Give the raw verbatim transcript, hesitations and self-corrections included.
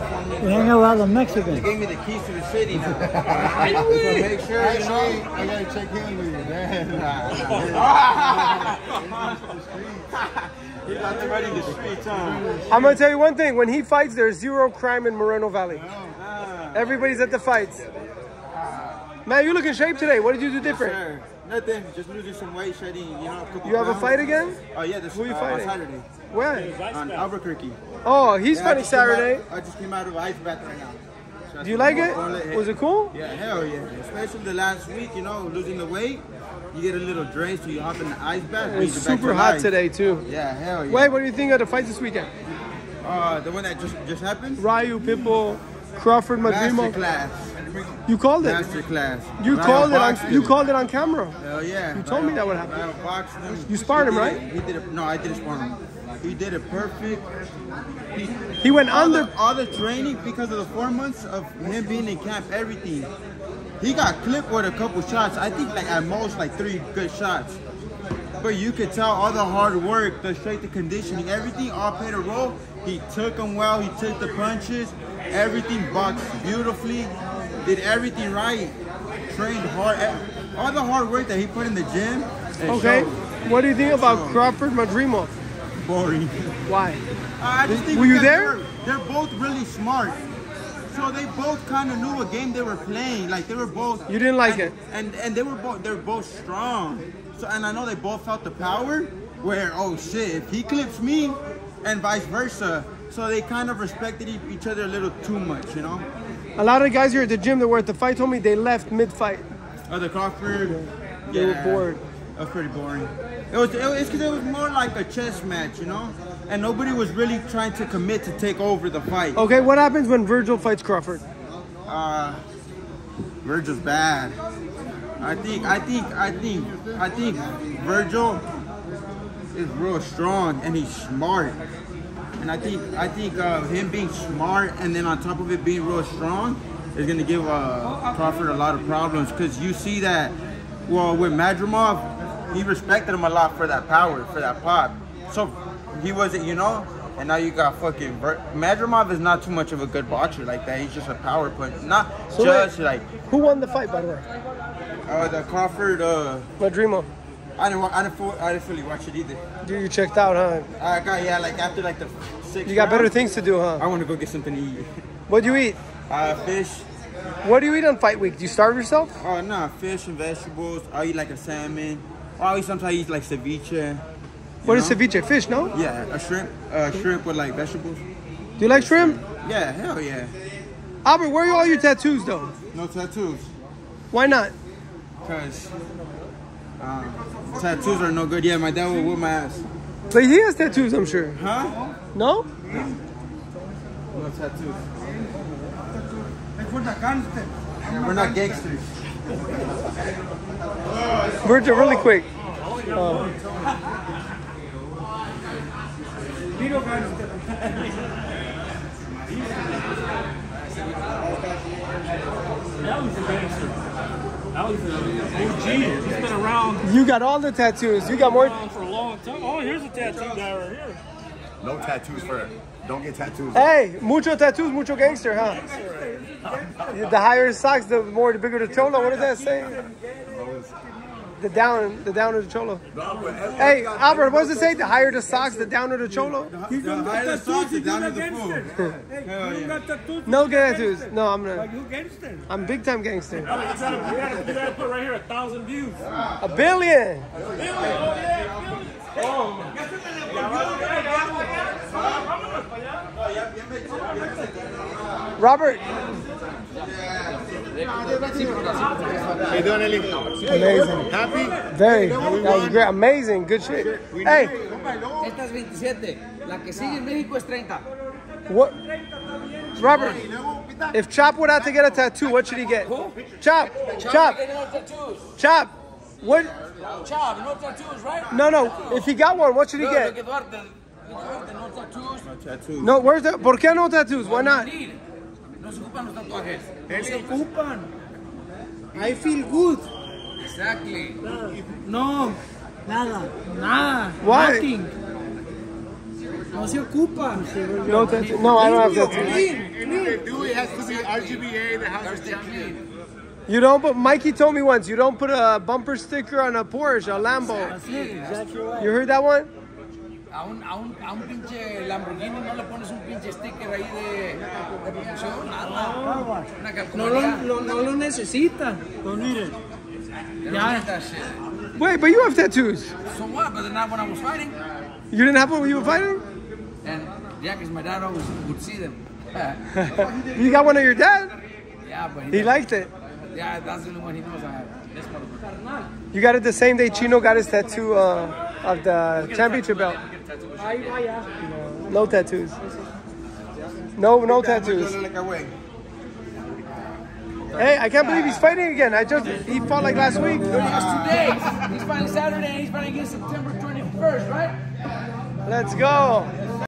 for me. You hang out with all the Mexicans. They gave me the keys to the city now. So make sure, you know. I gotta check in with you, man. He's out there running the streets, huh? I'm gonna tell you one thing. When he fights, there's zero crime in Moreno Valley. Everybody's at the fights. Man, you look in shape today. What did you do different? Yes, sir. Nothing. Just losing some weight, shedding, you know, a couple You have a pounds. fight again? Oh, yeah. This, Who are you uh, fighting? on Saturday. Where? On Albuquerque. Oh, he's Yeah, I fighting just came out- Saturday. I just came out of ice bath right now. So Do you like it? Going lit. Was it cool? Yeah, hell yeah. Especially the last week, you know, losing the weight. You get a little drained, so you hop in the ice bath. brings It's you back super to hot life. today too. Yeah, hell yeah. Wait, what do you think of the fights this weekend? Uh, the one that just just happened? Ryu, Pitbull, Crawford, Master Madrimo. class. You called it. Master class. You Ryan called it on. boxed You him. called it on camera. Hell yeah. You told me that would happen. Ryan boxed him. You sparred He him, did right? it- He did it. No, I didn't spar him. He did it perfect. He, He went all under. the, all the training because of the four months of him being in camp, everything. He got clipped with a couple shots. I think like at most like three good shots. But you could tell all the hard work, the strength, the conditioning, everything all played a role. He took them well. He took the punches. Everything boxed beautifully. Did everything right. Trained hard. All the hard work that he put in the gym. it Okay. showed. What do you think about Crawford, Madrimo? Boring. Why? I just think Were you because there? They're, they're both really smart. So they both kind of knew what game they were playing. Like they were both. You didn't like and, it. And and they were both. They're both strong. So and I know they both felt the power. Where oh shit, if he clips me, and vice versa. So they kind of respected e- each other a little too much, you know. A lot of the guys here at the gym that were at the fight told me they left mid-fight. Other Crawford. They were bored. That was pretty boring. It was. It, it's because it was more like a chess match, you know. And nobody was really trying to commit to take over the fight. Okay, what happens when Virgil fights Crawford? Uh, Virgil's bad. I think, I think, I think, I think Virgil is real strong and he's smart. And I think, I think uh, him being smart and then on top of it being real strong is gonna give uh, Crawford a lot of problems. Cause you see that, well, with Madrimov, he respected him a lot for that power, for that pop. So he wasn't, you know. And now you got fucking Vir- Madrimov is not too much of a good boxer like that. He's just a power punch, not So just wait, like who won the fight, by the way? uh, the Crawford. Uh, Madrimo. I didn't, wa- I didn't, fu- I didn't fully watch it either. You, you checked out, huh? I got yeah, like after like the six. You got better round, things to do, I huh? want to go get something to eat. What do you eat? Uh, fish. What do you eat on fight week? Do you starve yourself? Oh no, fish and vegetables. I eat like a salmon. Or I eat sometimes I eat like ceviche. What is know? ceviche? Fish, no? Yeah, a shrimp. Uh, shrimp with like vegetables. Do you like shrimp? Yeah, hell yeah. Albert, where are all your tattoos, though? No tattoos. Why not? Cause um, tattoos are no good. Yeah, my dad will whip my ass. But he has tattoos, I'm sure. Huh? No? No tattoos. Yeah, we're not gangsters. Virgil, really quick. Uh, That was a gangster. That was an O G. He's been around, you got all the tattoos. You got more. around for a long time. Oh, here's a tattoo guy right here. No tattoos for don't get tattoos. Hey, mucho tattoos, mucho gangster, huh? The higher the socks, the more, the bigger the cholo. What does that say? The down, the downer the cholo. Hey, Albert, what does it say? The higher the socks, the downer the cholo. The higher the sauce, the downer the food. Hell yeah. No tattoos. No, I'm not. You gangster. I'm big time gangster. You gotta, you gotta, you gotta put right here a thousand views. A billion. Robert. How you doing, Eli? Amazing. Happy? Very. That was great. Amazing. Good shit. Hey, Esta es veintisiete. La que sigue en México es treinta. what? Robert, if Chop would have to get a tattoo, what should he get? Chop. Chop. No tattoos. Chop. What? Chop, no tattoos, right? No, no. If he got one, what should he No, get? que Duarte. Duarte, no tattoos. Tattoos. No, where's the? ¿Por qué no tattoos? Why not? No se ocupan los tatuajes. No se ocupan. I feel good. Exactly. No, nada, nada. Why? Nothing. No se ocupa. No tattoo. No, I don't have tattoos. Elin, they do, it has to be R G B A, the House of Champions. You don't put, Mikey told me once, you don't put a bumper sticker on a Porsche, a Lambo. You heard that one? A un, a, un, a un pinche Lamborghini no le pones un pinche sticker ahí de, de promoción, nada. Una No lo, calcomanía. lo- no lo necesita. Don't need it. They don't Yeah. need that shit. Wait, but you have tattoos. So what? But then not when I was fighting. You didn't have one when you were fighting? And yeah, because my dad always would see them. You got one of your dad? Yeah, but He liked it. yeah, that's the only one he knows I have. This motherfucker. You got it the same day Chino got his tattoo uh, of the championship belt. No tattoos. No, no tattoos. Like a way. Hey, I can't believe he's fighting again. I just he fought like last week. That's two days. He's fighting Saturday and he's fighting again September twenty-first, right? Let's go.